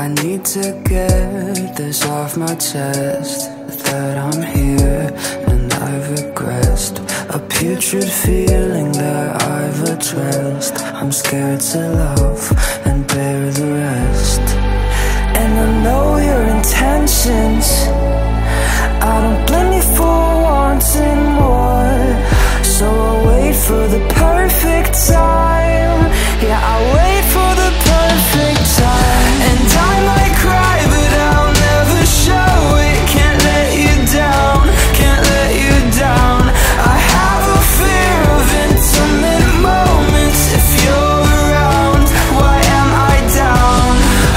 I need to get this off my chest, that I'm here and I've regressed. A putrid feeling that I've addressed. I'm scared to love and bear the rest. And I know your intentions, I don't blame you for wanting more. So I'll wait for the perfect time. Yeah, I'll wait for the perfect time. And I might cry, but I'll never show it. Can't let you down, can't let you down. I have a fear of intimate moments. If you're around, why am I down?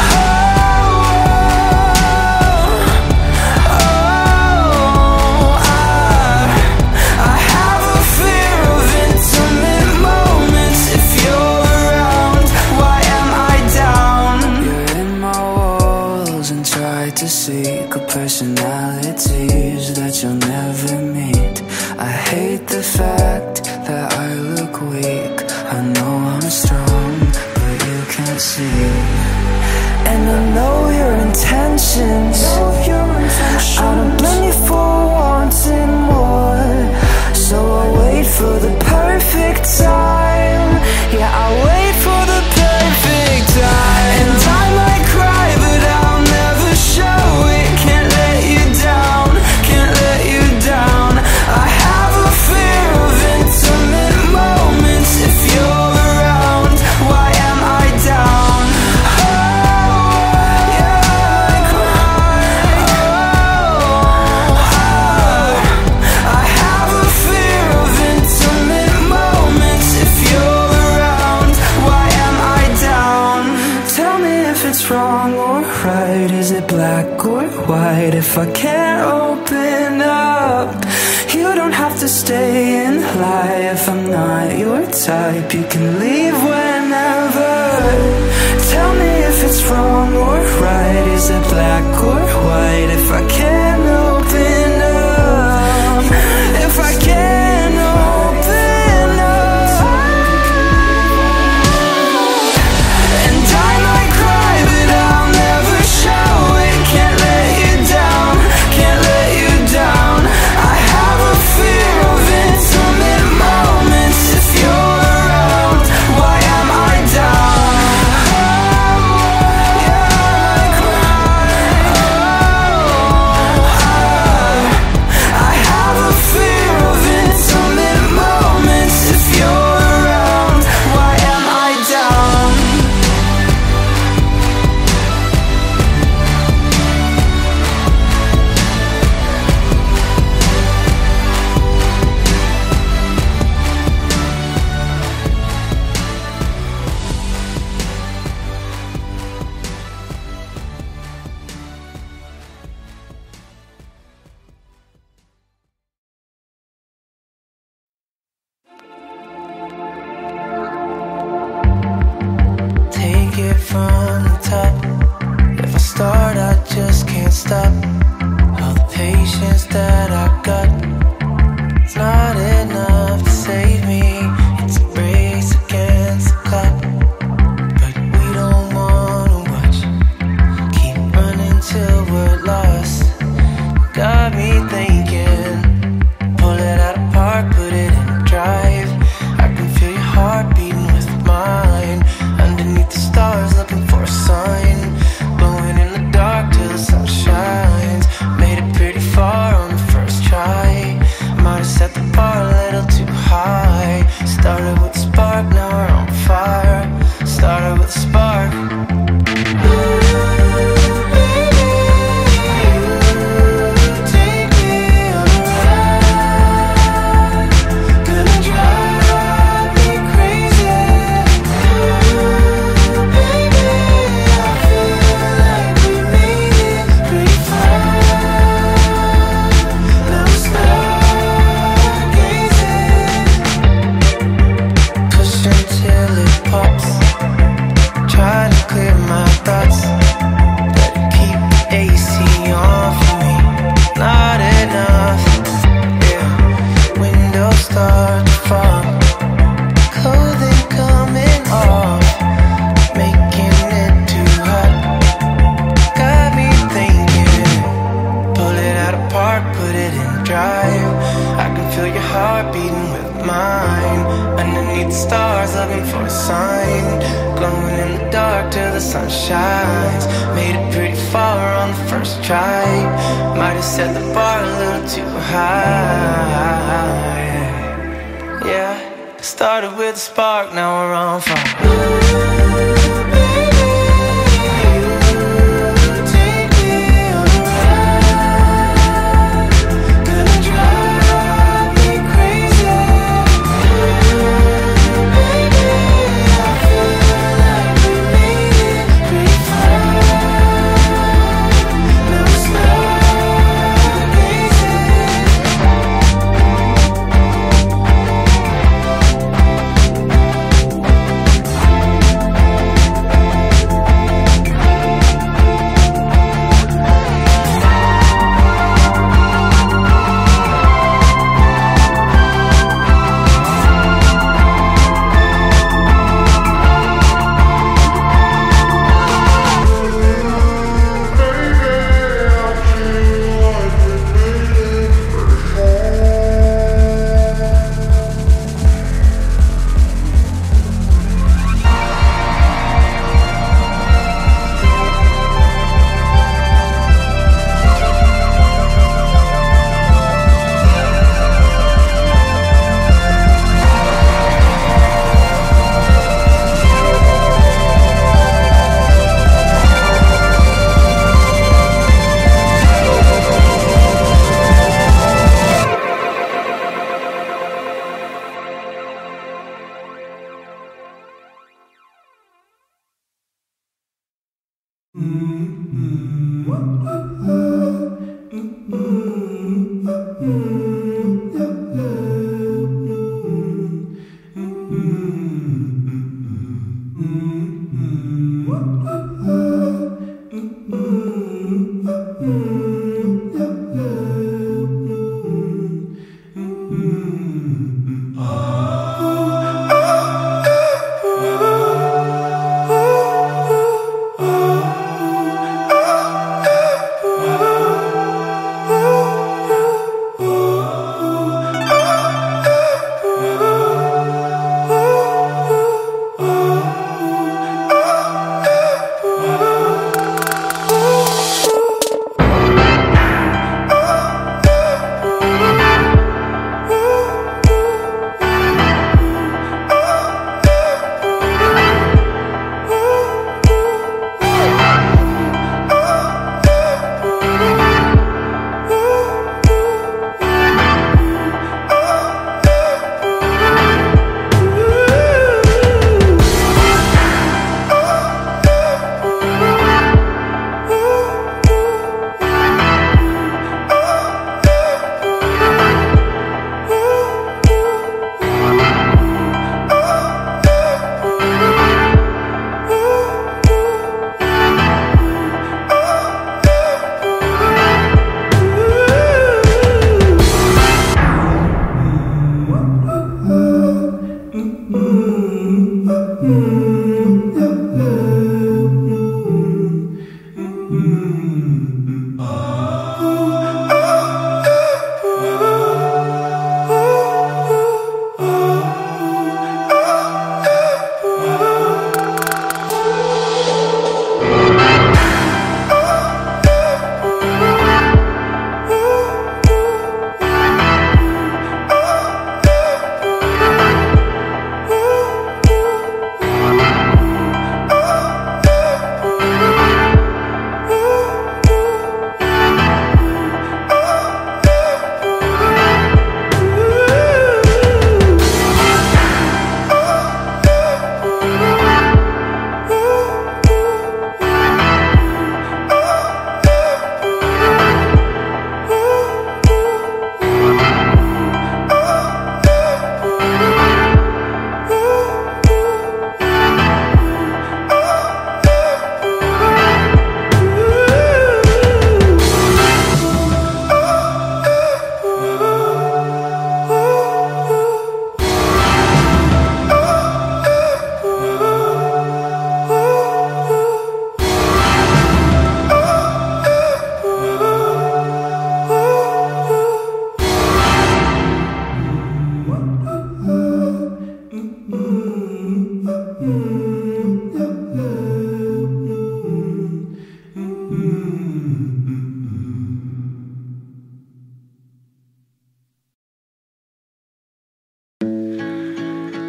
I have a fear of intimate moments. If you're around, why am I down? You're in my walls and try to seek a personalities that you'll never meet. I hate the fact that I look weak. I know I'm strong, but you can't see. And I know your intentions, I don't blame you for wanting more. So I'll wait for the perfect time. Yeah, I'll wait for the perfect time. And I might cry, but I'll never show it. Can't let you down, can't let you down. I have a fear of intimate moments. If you're around, why am I down? I have a fear of intimate moments. If you're around, why am I down? Tell me if it's wrong or right. Is it black or white? If I can't open up, you don't have to stay and lie. If I'm not your type, you can leave whenever. Tell me if it's wrong or right. Is it black or white? If I can't open up, if I can't open up. And I might cry, but I'll never show it. Can't let you down, can't let you down. I have a fear of intimate moments. If you're around, why am I down? I have a fear of intimate moments. If you're around, why am I down? Take it from the top. If I start, I just can't stop. All the patience that I got, it's not enough to save me. It's a race against the clock, but we don't wanna watch. Keep running till we're lost. Got me thinking, pull it out of park, put it in drive. I can feel your heart beating with mine. Underneath the stars, looking for a sign. Glowing in the dark till the sun shines. Made it pretty far on the first try. Might have set the bar feel your heart beating with mine. Underneath the stars, looking for a sign. Glowing in the dark till the sun shines. Made it pretty far on the first try. Might have set the bar a little too high. Yeah, started with a spark, now we're on fire.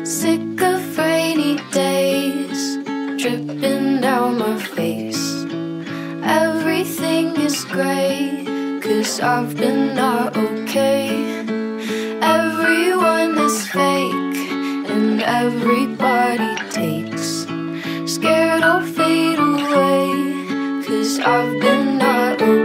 Sick of rainy days dripping down my face. Everything is gray, 'cause I've been not okay. Everyone is fake and everybody takes. Scared I'll fade away, 'cause I've been not okay.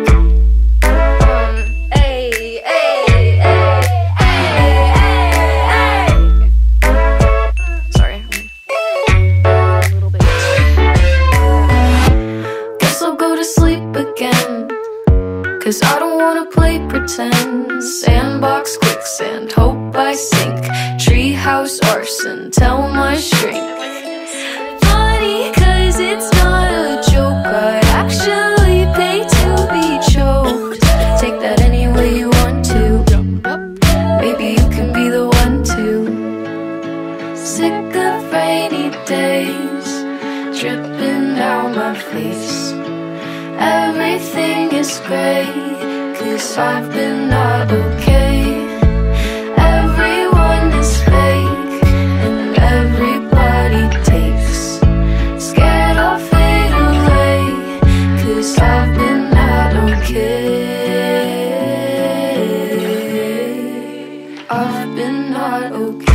Cause I don't wanna play pretend. Sandbox, quicksand, hope I sink. Treehouse, arson, tell my shrink. Funny cause it's not a joke. I'd actually pay to be choked. Take that any way you want to. Maybe you can be the one to. Sick of rainy days dripping down my face. Everything is gray, 'cause I've been not okay. Everyone is fake and everybody takes. Scared I'll fade away, 'cause I've been not okay. I've been not okay.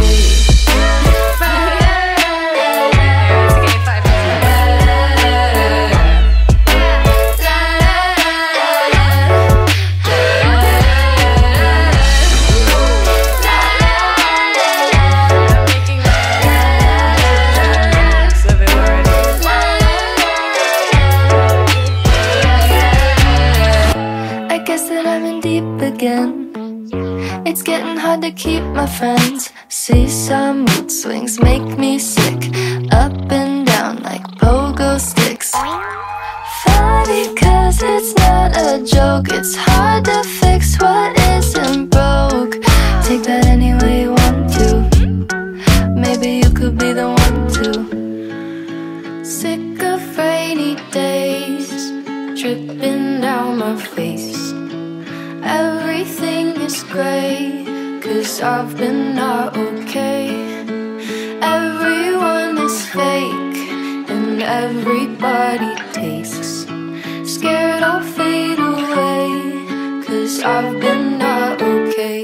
It's getting hard to keep my friends. Seesaw mood swings make me sick. Up and down like pogo sticks. Funny cause it's not a joke. It's hard to fix what isn't broke. Take that any way you want to. Maybe you could be the one to. Sick of rainy days dripping down my face. Everything is gray, 'cause I've been not okay. Everyone is fake and everybody takes. Scared I'll fade away, 'cause I've been not okay.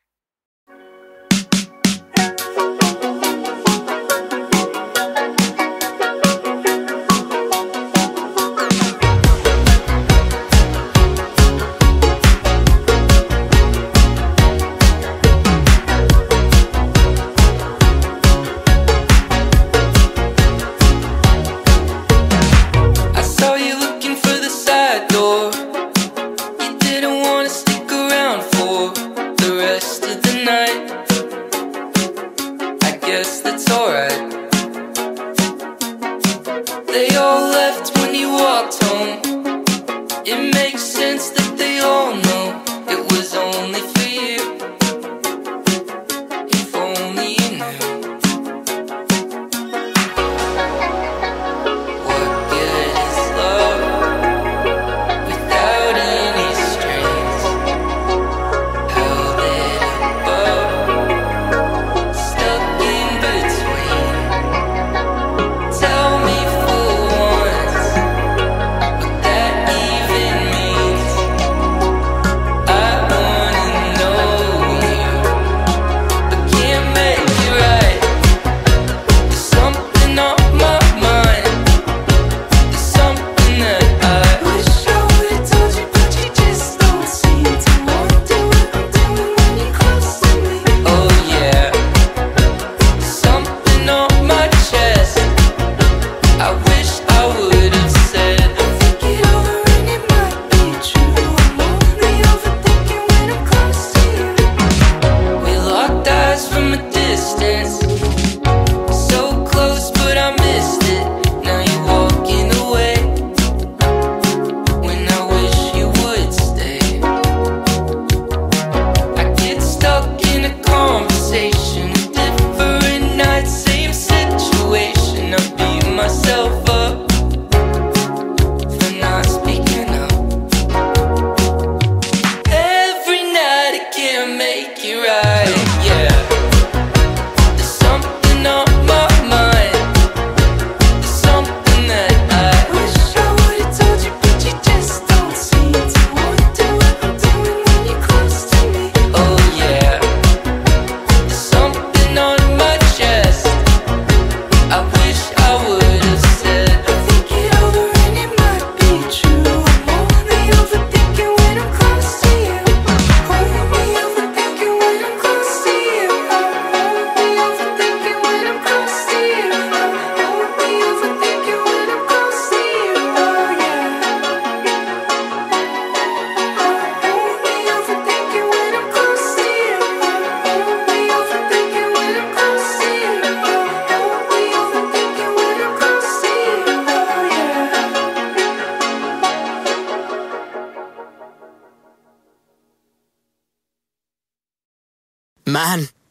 They all left when you walked home. It makes sense that they all know it was only for you. If only you knew. What good is love without any strings? Held it above, stuck in between.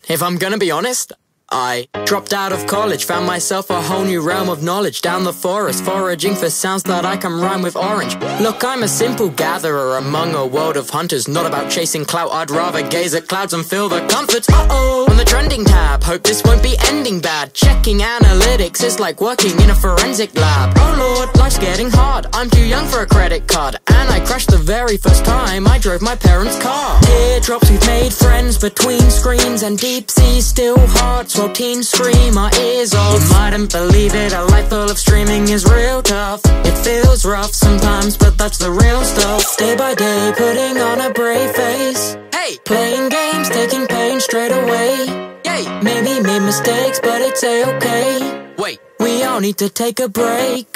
If I'm gonna be honest, I dropped out of college, found myself a whole new realm of knowledge. Down the forest, foraging for sounds that I can rhyme with orange. Look, I'm a simple gatherer among a world of hunters. Not about chasing clout, I'd rather gaze at clouds and feel the comforts. Uh-oh, on the trending tab, hope this won't be ending bad. Checking analytics is like working in a forensic lab. Oh lord, life's getting hard, I'm too young for a credit card. And I crashed the very first time I drove my parents' car. Teardrops, we've made friends between screens, and deep seas, still hearts while teens scream our ears off. You mightn't believe it, a life full of streaming is real tough. It feels rough sometimes, but that's the real stuff. Day by day, putting on a brave face. Hey, playing games, taking pain straight away. Yay, maybe made mistakes, but it's a-okay. Wait, we all need to take a break.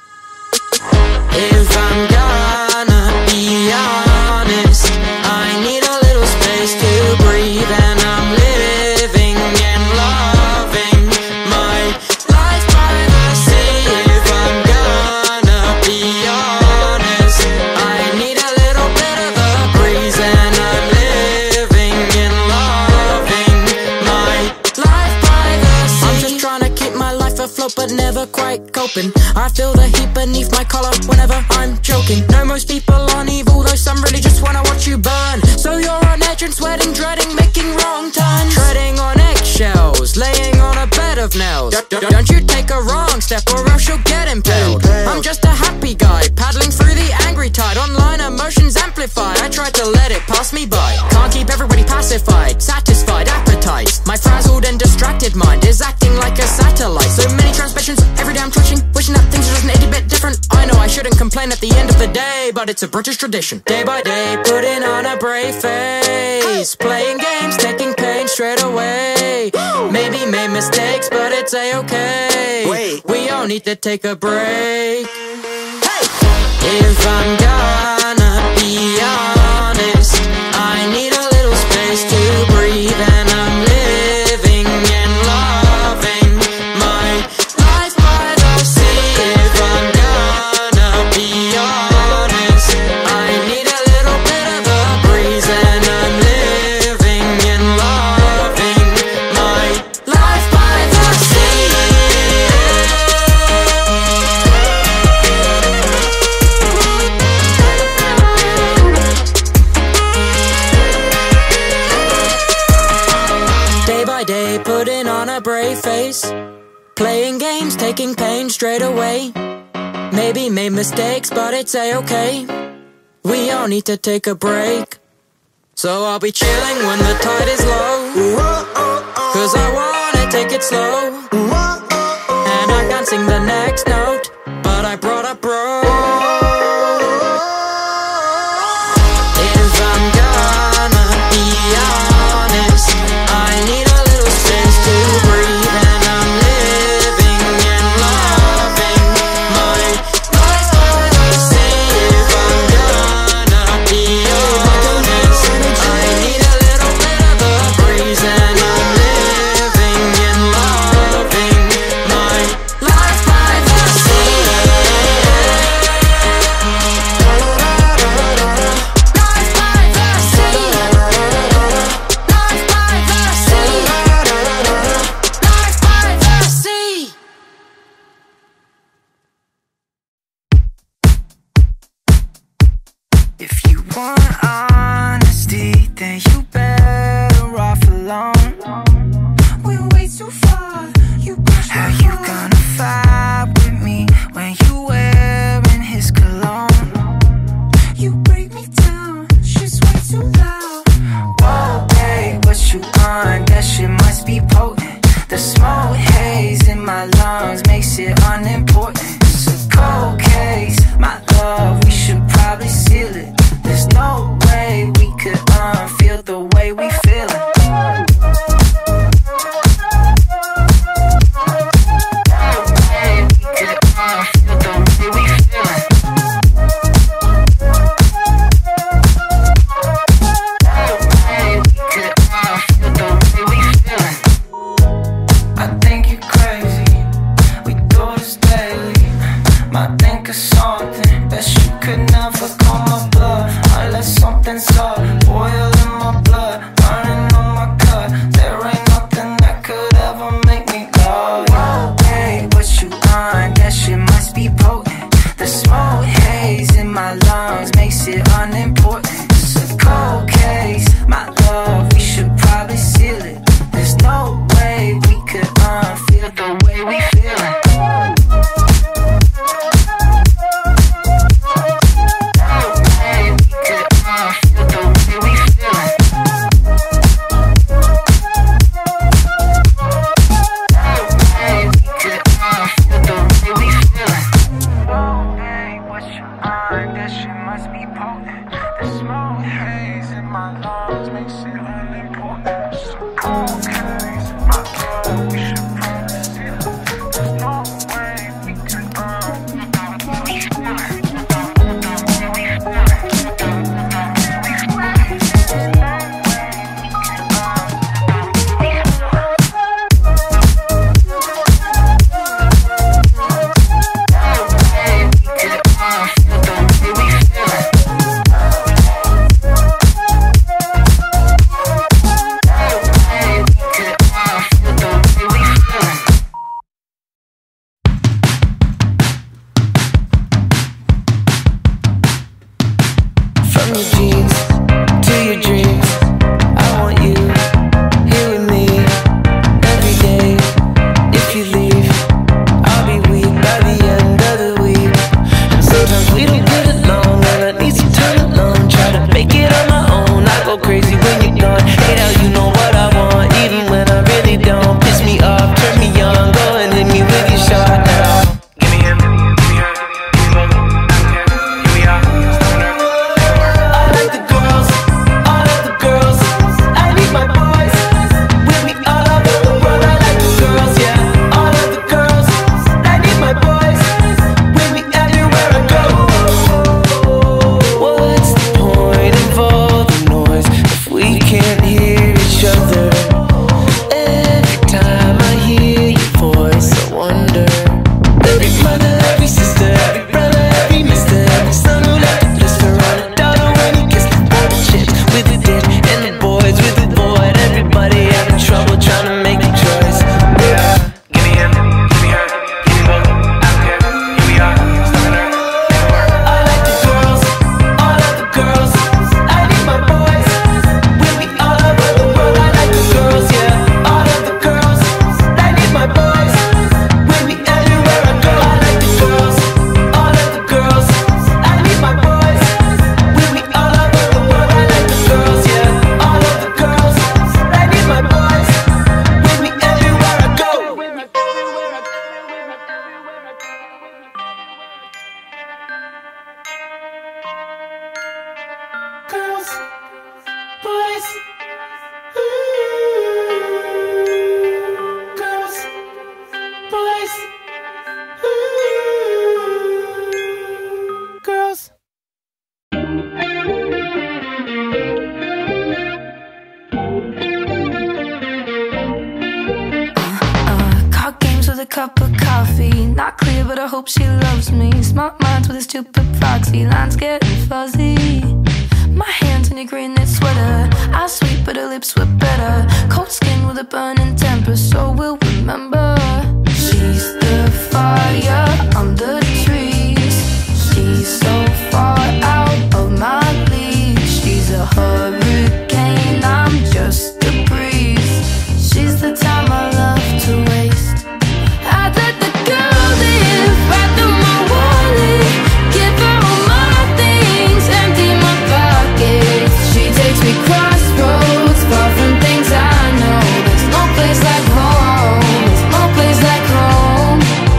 If I'm gonna be honest, I need a little space to breathe, and I'm living and loving my life by the sea. If I'm gonna be honest, I need a little bit of the breeze, and I'm living and loving my life by the sea. I'm just trying to keep my life afloat, but never quite coping. I feel the heat beneath my collar whenever I'm joking. Know most people aren't evil, though some really just wanna watch you burn. So you're on edge and sweating, dreading, making wrong turns, treading on eggshells, laying on a bed of nails. Don't you take a wrong step or else you'll get impaled. I'm just a happy guy, paddling through the angry tide. Online emotions amplify, I try to let it pass me by. Can't keep everybody pacified, satisfied appetites. My frazzled and distracted mind is acting like a satellite. So many transmissions, every day I'm twitching, wishing that things were just an itty bit different. I know I shouldn't complain at the end of the day, but it's a British tradition. Day by day, putting on a brave face, playing games, taking pain straight away. Maybe made mistakes, but it's a-okay. Wait, we all need to take a break. Hey! If I'm gonna be honest, I need a little space to breathe, and I'm living and loving my life by the sea. If I'm gonna be honest, I need a little bit of the breeze, and I'm living and loving my life by the sea. Day by day, putting on a brave face, playing games, taking pain straight away. Maybe made mistakes, but it's a-okay. We all need to take a break. So I'll be chilling when the tide is low, 'cause I wanna take it slow. And I can't sing the next note, but I brought up bro. If I'm gonna be honest, I need a little space to breathe, and I'm living and loving my life by the sea. If I'm gonna be honest, I need a little bit of the breeze, and I'm living and loving my life by the sea. cup of coffee. Not clear, but I hope she loves me. Smart minds with a stupid proxy. Lines getting fuzzy. My hands in your green knit sweater. Eyes sweet, but her lips were better. Cold skin with a burning temper, so we'll remember. She's the fire under the trees. She's so far out of my league. She's a hurricane, I'm just a breeze. She's the time I love to waste. I'd let the girl live right through my wallet. Give her all my things, empty my pockets. She takes me crossroads, far from things I know. There's no place like home. There's no place like home.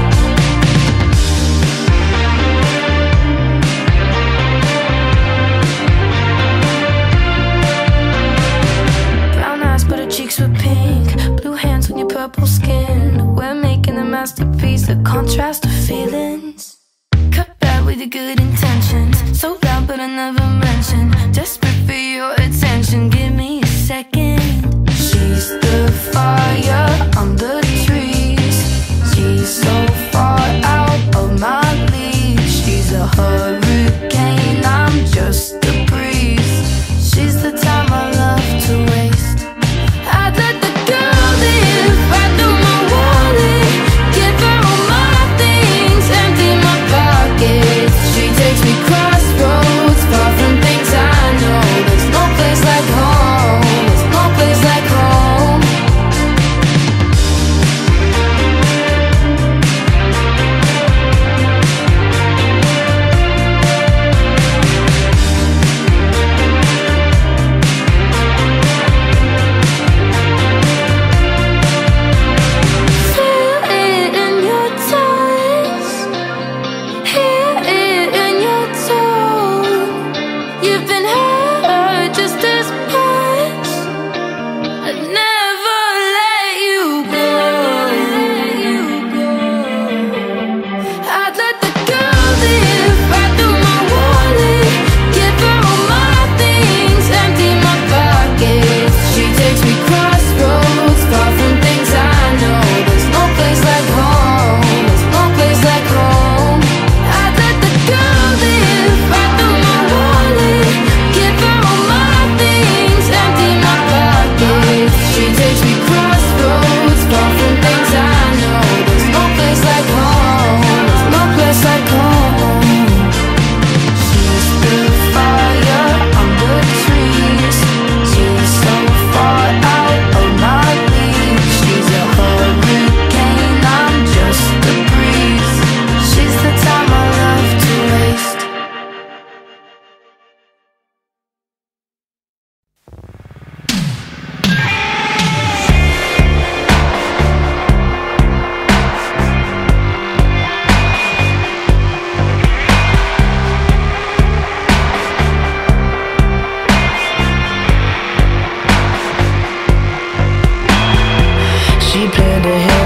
Brown eyes, but her cheeks were pink. Blue hands on your purple skin. We're making a masterpiece, the contrast of feelings. Cut bad with your good intentions. So loud, but I never mentioned. Desperate for your attention, give me a second. She's the fire under the trees. She's so far out of my league. She's a hurricane, I'm just a breeze. She's the time I love to waste. I'd let the girl live right through my wallet. Give her all my things, empty my pockets. She takes me crossroads, far from things I know. There's no place like home. There's no place like home.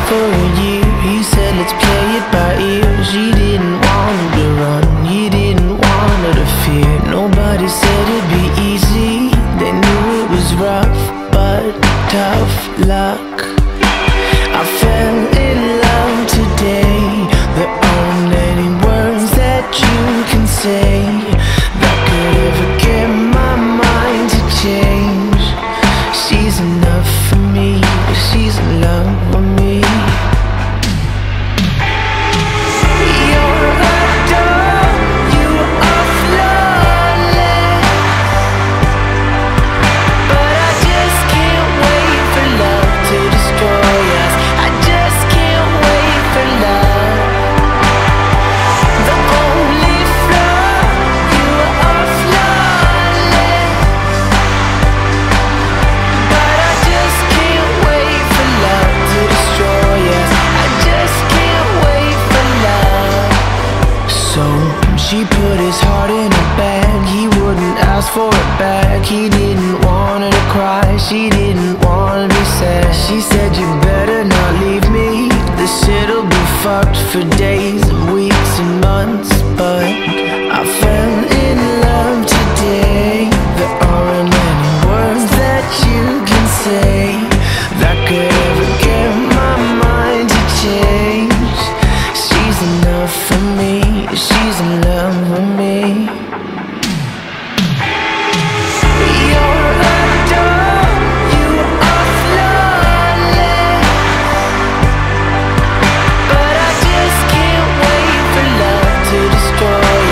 for a year. He said let's play it by ear. She didn't want him to run, he didn't want her to fear. Nobody said it'd be easy, they knew it was rough, but tough luck. I fell in love today. There aren't any words that you can say that could ever get my mind to change. She's enough for me, she's in love with me. You're a doll, you are flawless, but I just can't wait for love to destroy us. I just can't wait for love. The only flaw, you are flawless, but I just can't wait for love to destroy us. I just can't wait for love. So she put his heart in a bag, he wouldn't ask for it back. He didn't want her to cry, she didn't want to be sad. She said you better not leave me, this shit'll be fucked for days and weeks and months. But I fell in love today. There aren't any words that you can say that could ever get my mind to change. She's enough for me, she's in love with me. You're a doll, you are flawless, but I just can't wait for love to destroy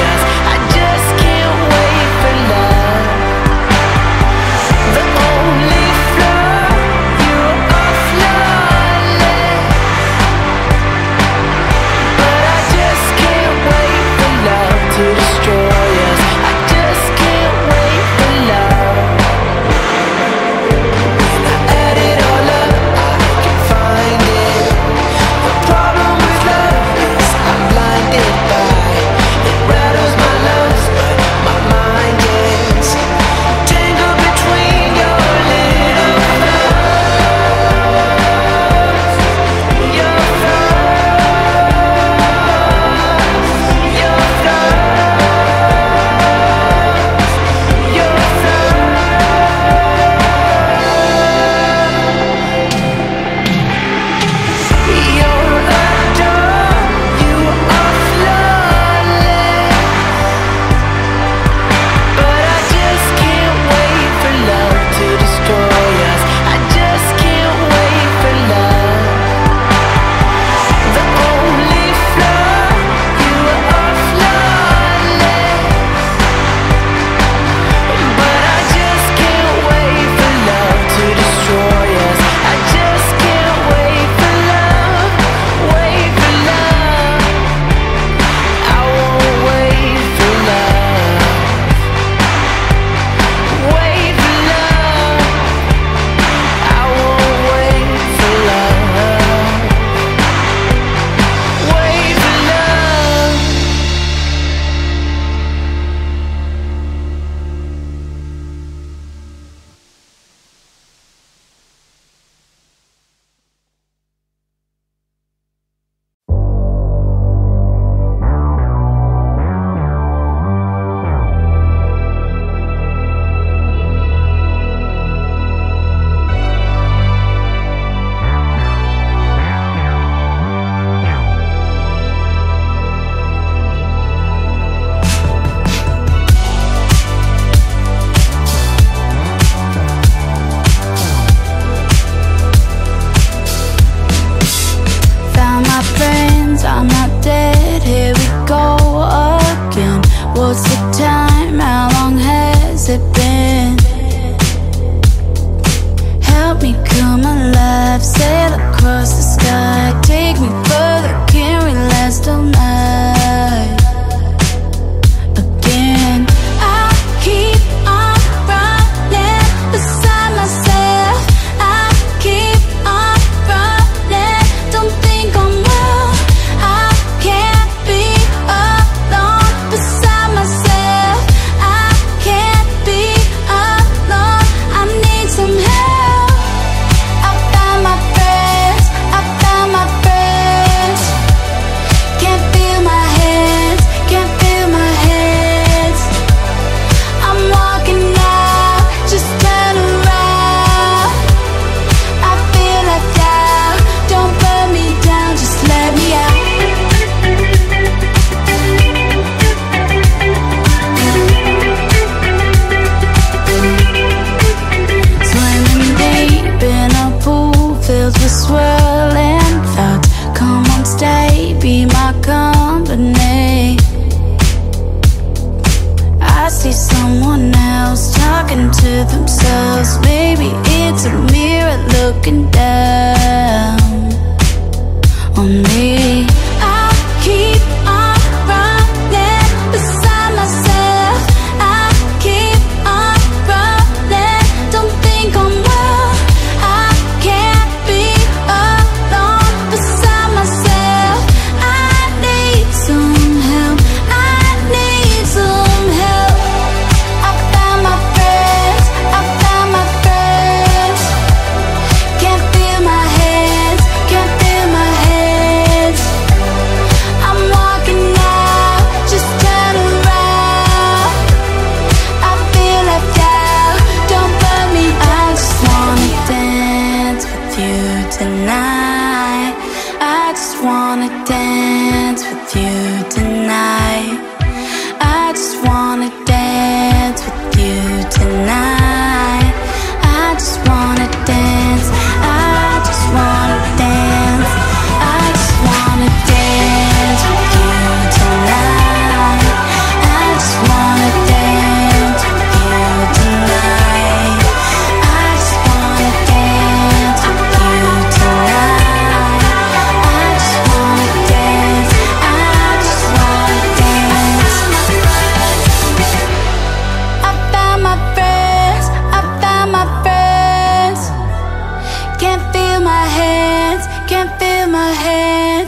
talking to themselves. Maybe it's a mirror looking down on me. I keep on running beside myself. I keep on running, don't think I'm well. I can't be alone beside myself. I need some help. I need some help. I found my friends. I found my friends. Can't feel my hands. Can't feel my hands. I'm walking out, just turn around. I feel left out, don't burn me. I just wanna dance with you tonight. I just wanna dance with you tonight. I just wanna dance with you tonight. I just wanna dance. I just wanna dance. I just wanna dance with you tonight. I just wanna dance with you tonight. I just wanna dance with you tonight. I just wanna dance. I just wanna dance. I found my friends. I found my friends. Can't feel my hands. Can't feel my hands.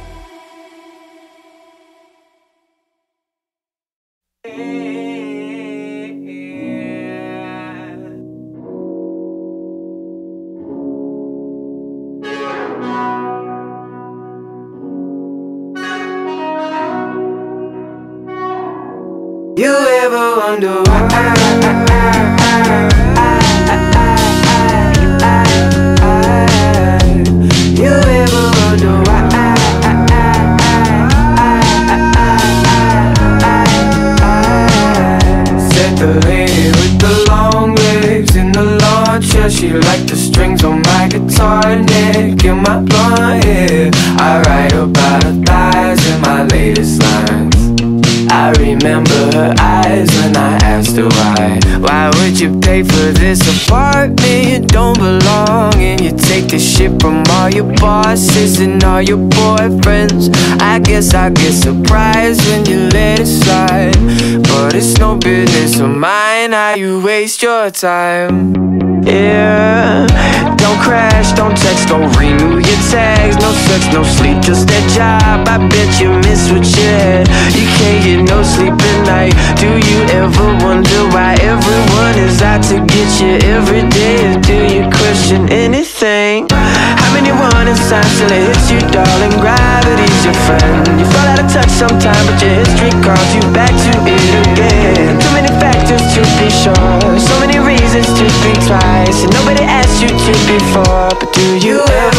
You ever wonder why? You ever wonder why? Said the lady with the long legs in the lawn chair, she liked the strings on my guitar neck and my blonde hair. I write about her thighs in my latest lines. I remember her eyes when I asked her why. Why would you pay for this apartment you don't belong in? You take the shit from all your bosses and all your boyfriends. I guess I get surprised when you let it slide, but it's no business of mine how you waste your time. Yeah, don't crash, don't text, don't renew your tags. No sex, no sleep, just that job. I bet you miss what you had. You can't get no sleep at night. Do you ever wonder why everyone is out to get you every day? Do you question anything? How many warning signs till it hits you, darling? Gravity's your friend. You fall out of touch sometime, but your history calls you back to it again. Too many factors to be sure, so many reasons to think twice, and nobody asked you to before. But do you ever